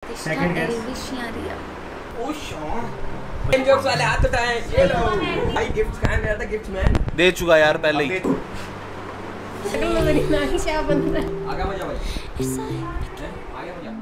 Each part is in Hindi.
सेकंड जोक्स वाले हाथ उठाएं, ये लो भाई गिफ्ट्स कहां गया था? गिफ्ट मैन दे चुका यार पहले ही। मेरी नानी क्या बन रहा है? आगे मजा भाई, आगे मजा।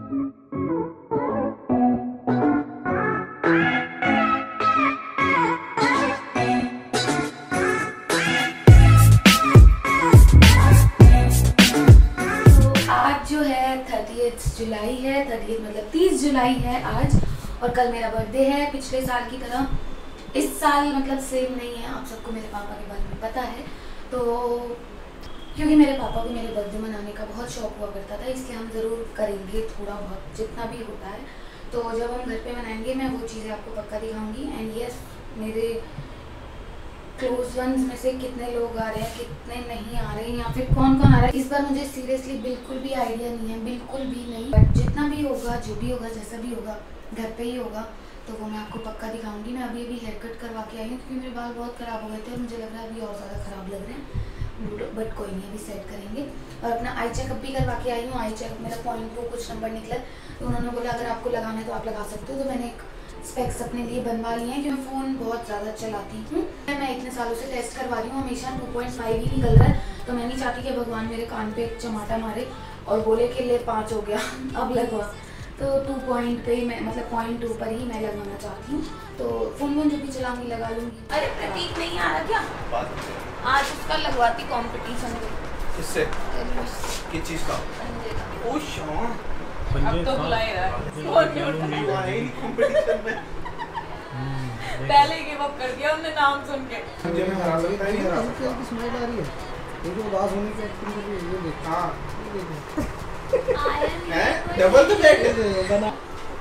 जुलाई है 30 मतलब 30 जुलाई है आज, और कल मेरा बर्थडे है। पिछले साल की तरह इस साल मतलब सेम नहीं है। आप सबको मेरे पापा के बारे में पता है, तो क्योंकि मेरे पापा को मेरे बर्थडे मनाने का बहुत शौक हुआ करता था, इसलिए हम ज़रूर करेंगे थोड़ा बहुत जितना भी होता है। तो जब हम घर पे मनाएंगे मैं वो चीज़ें आपको पक्का दिखाऊंगी। एंड यस, मेरे क्लोज वंस में से कितने लोग आ रहे हैं, कितने नहीं आ रहे हैं, या फिर कौन कौन आ रहा है, इस बार मुझे सीरियसली बिल्कुल भी आइडिया नहीं है, बिल्कुल भी नहीं। बट जितना भी होगा, जो भी होगा, जैसा भी होगा, घर पे ही होगा, तो वो मैं आपको पक्का दिखाऊंगी। मैं अभी हेयर कट करवा के आई हूँ क्योंकि मेरे बाल बहुत ख़राब हो गए थे और मुझे लग रहा है अभी और ज़्यादा ख़राब लग रहे हैं। बट कोई नहीं, अभी सेट करेंगे। और अपना आई चेकअप भी करवा के आई हूँ। आई चेकअप मेरा 0.2 कुछ नंबर निकला, तो उन्होंने बोला अगर आपको लगाना है तो आप लगा सकते हो। तो मैंने एक स्पेक्स अपने लिए बनवा लिए हैं क्योंकि फ़ोन बहुत ज़्यादा चलाती हूँ। मैं इतने सालों से टेस्ट करवा रही हूँ, हमेशा 2.5 ही निकल रहा है। तो मैं नहीं चाहती कि भगवान मेरे कान पे एक चमाटा मारे और बोले कि ले 5 हो गया अब लगवा। तो 2 पॉइंट पे मैं मतलब 0.2 पर ही मैं लगवाना चाहती हूँ। तो फ़ोन जो भी चलाऊँगी लगा लूँगी। अरे प्रतीक नहीं आ रहा क्या? आज उसका लगवाती कंपटीशन में। इससे किस चीज़ का? ओ शॉन अब तो बुला ही रहा है। कंपटीशन में पहले ही गिव अप कर दिया उन्होंने नाम सुन के। मुझे में हरा सकता है, नहीं हरा सकता। इसकी स्माइल आ रही है, ये जो उदास होने की एक्टिंग कर रही है, ये देख। हां ये देख है डबल तो बैठ बना।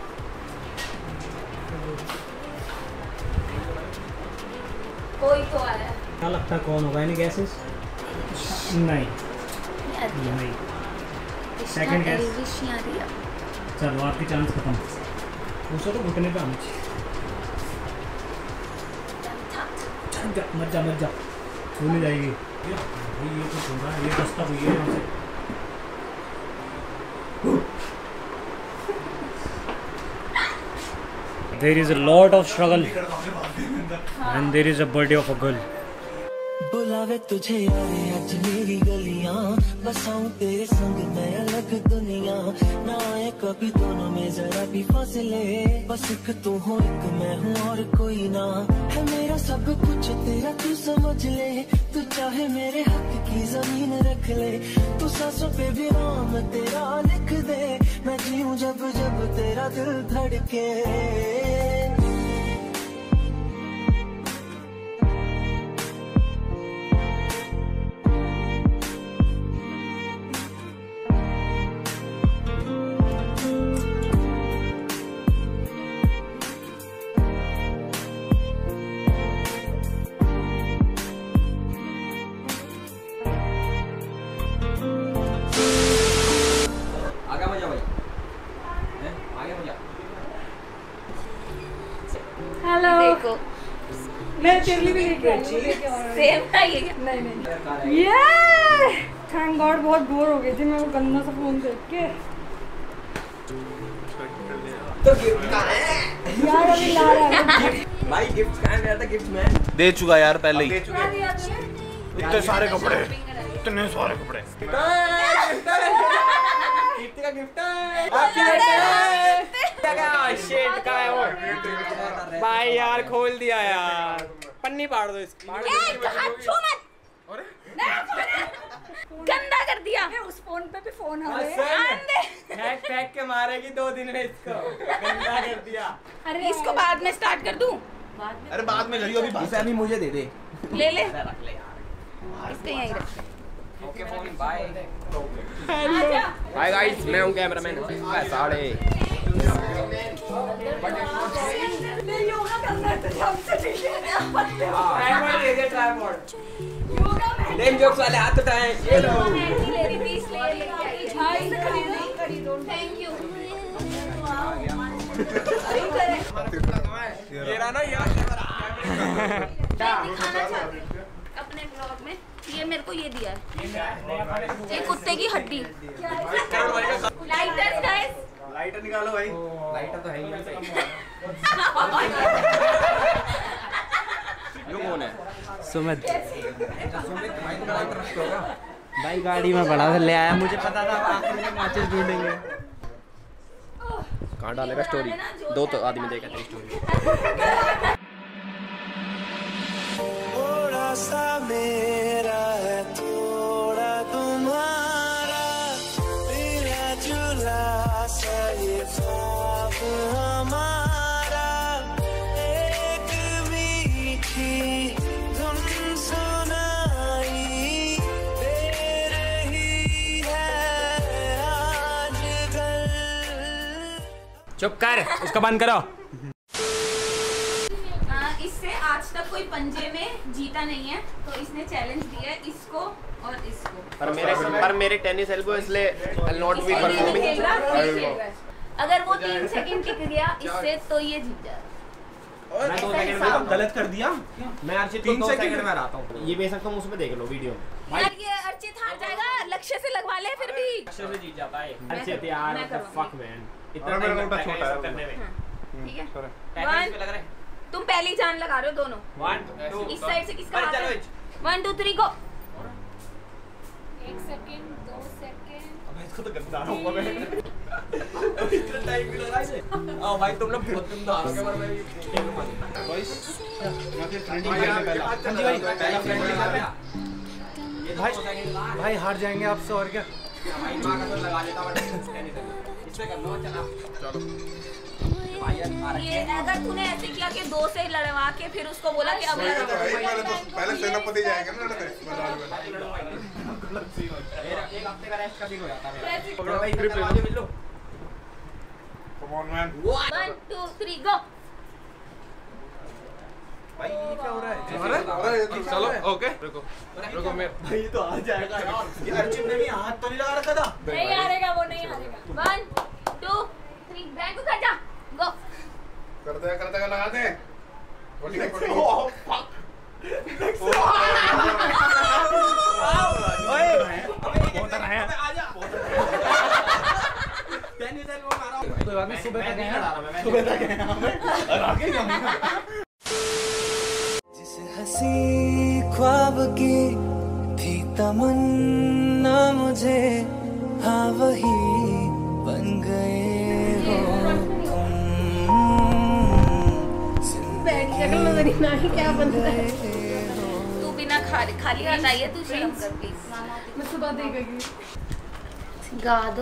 कोई तो आया। क्या लगता है कौन होगा? Any guesses? नहीं नहीं। Second guess. चलो आपकी चांस खत्म। पूछो तो घुटने पे आना चाहिए। मत जा भूल जाएगी। ये तो सुन रहा है, ये रास्ता हुई है यहाँ से। There is a lot of struggle and there is a birthday of a girl. बुलावे तुझे यारे आज मेरी गलियां, बसाऊं तेरे संग मैं अलग दुनिया, ना आए कभी दोनों में जरा भी फासले, बस एक तू हो एक मैं हूँ और कोई ना, है मेरा सब कुछ तेरा तू समझ ले, तू चाहे मेरे हक की जमीन रख ले, तू सांसों पे भी नाम तेरा लिख दे, मैं जीऊं जब जब तेरा दिल धड़के। हेलो, मैं तेरे लिए भी लेके आई हूँ। सेम था ये क्या? नहीं ये थैंक गॉड बहुत बोर हो गई थी मैं वो गंदा सा फोन देख के। तो गिफ्ट कहां है यार? अभी ला रहा है भाई, गिफ्ट कहां गया था? गिफ्ट मैन दे चुका यार पहले ही। इतने सारे कपड़े, इतने सारे कपड़े। कीर्ति का गिफ्ट है। Happy birthday. शेट का है वो भाई यार, खोल दिया यार, पन्नी फाड़ दो इसकी। गंदा कर दिया। उस फोन पे भी फोन आ हैक फेंक के मारेगी 2 दिन में इसको, गंदा कर दिया। अरे इसको बाद में स्टार्ट कर दूं? अरे बाद में करियो, अभी मुझे दे दे। ले ले रख ले यार, इसके यहीं रख। Okay phone bye. Hi guys, मैं हूं कैमरामैन साड़े। योगा करना है तुझे हमसे ठीक है। ट्राइपॉड ले दे, ट्राइपॉड। नेम जोक्स वाले हाथ उठाएं, ये लो मेरी पीस ले खरीदो। Thank you. ये रहा ना यार कैमरा। दिखाना चाहती हूँ अपने ब्लॉग में, ये मेरे को ये दिया है, ये कुत्ते की हड्डी। लाइटर्स गाइस, लाइटर निकालो भाई। लाइटर तो है ही नहीं। ये कौन है? सुमित भाई गाड़ी में बड़ा से ले आया, मुझे पता था आखिर में मैचेस ढूंढेंगे। कहाँ डालेगा स्टोरी? दो तो आदमी देखा था स्टोरी। थोड़ा सा मेरा है थोड़ा तुम्हारा, मिला जुला सा ये ख्वाब हमारा, एक मीठी धुन सुनाई दे रही है आजकल। चुप कर, उसका बंद करो। इससे आज तक कोई पंजे में जीता नहीं है, तो इसने चैलेंज दिया है इसको और इसको। पर मेरे टेनिस एल्बो इसलिए I'll not be performing। अगर वो 3 सेकंड टिक गया इससे तो ये जीत जाएगा। मैं 2 सेकंड में गलत कर दिया। मैं अर्चित को 2 सेकंड में हराता हूँ। ये बेशक तुम उसमें देख लो वीडियो में। यार ये अर्चित हार जाएगा, लक्ष्य से लगवा ले फिर भी। लक्ष्य से जीत जाता है अर्चित यार। फक मैन, इतना मेरा टाइम उल्टा छोटा है करने में। ठीक है, टैकल पे लग रहा है। तुम पहली जान लगा रहे हो दोनों। 1 2 इस साइड से किसका हाथ चलो है? 1 2 3 गो। 1 सेकंड 2 सेकंड। अब इसको तो गंदा होगा मैं। अब इतना टाइम भी लगा इसे। आओ भाई तुम लोग बहुत गंदा हो गए। बॉयज मैं फिर फ्रेंडली मैच में पहला। हां जी भाई, पहला फ्रेंडली मैच में। भाई हार जाएंगे आपसे और क्या। भाई मां का तो लगा लेता बट इससे कर लो। चला चलो ये अगर तूने ऐसे किया कि 2 से लड़वा के फिर उसको बोला कि अब लड़ो। पहले सेनापति जाएगा ना लड़ने। एक हफ्ते का रेस्ट का दिन हो जाता है मेरा। भाई ग्रिप ले लो। मिल लो। Come on man. 1 2 3 गो। भाई ये क्या हो रहा है? अरे चलो ओके रुको रुको मैं भाई ये तो आ जाएगा यार। ये अर्चित ने भी हाथ तो नहीं लगा रखा था। नहीं हारेगा वो, नहीं हारेगा। 1 2 3 बैंक को कर जा। गो। करते लगा दे। बोलिए ओए बहुत रहा है। आजा टेनिस एल्बो मारा। कोई बात नहीं, सुबह तक है। सुबह तक है हमें। और आगे जाऊंगा। जिस हंसी ख्वाब की थी तमन्ना मुझे, हाँ वही बन गए हो तुम। शक्ल नजर ही ना ही क्या बनता है। तू बिना खाली हाथ आई है, तू शर्म कर प्लीज। मैं सुबह देखेगी। गा दो।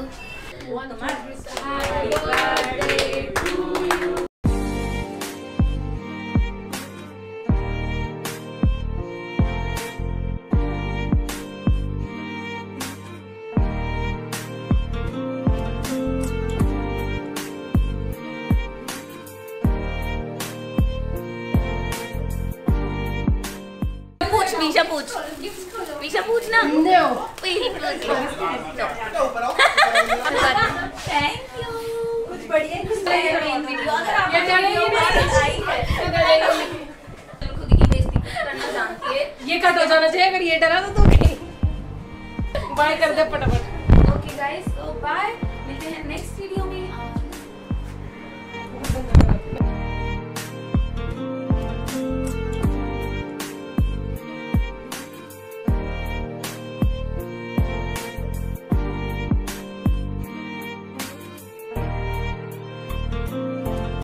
पीछा पूछना। Thank you. कुछ बढ़िया खुद की बेइज्जती करना जानती है। ये कट हो जाना चाहिए, अगर ये डरा तो बाय कर दे फटाफट। ओके गाइस, तो बाय, मिलते हैं नेक्स्ट वीडियो